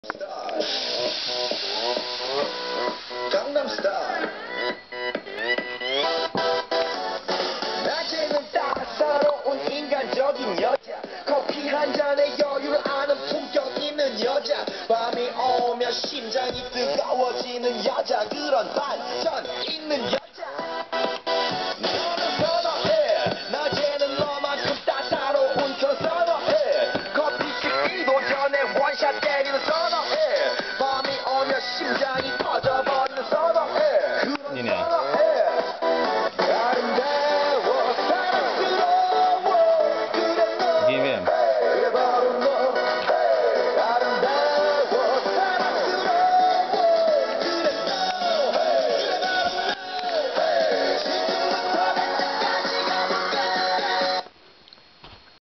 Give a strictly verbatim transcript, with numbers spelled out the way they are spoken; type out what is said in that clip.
강남스타일. 낮에는 따사로운 인간적인 여자, 커피 한 잔에 여유를 아는 품격 있는 여자, 밤이 오면 심장이 뜨거워지는 여자, 그런 반전 있는 여자.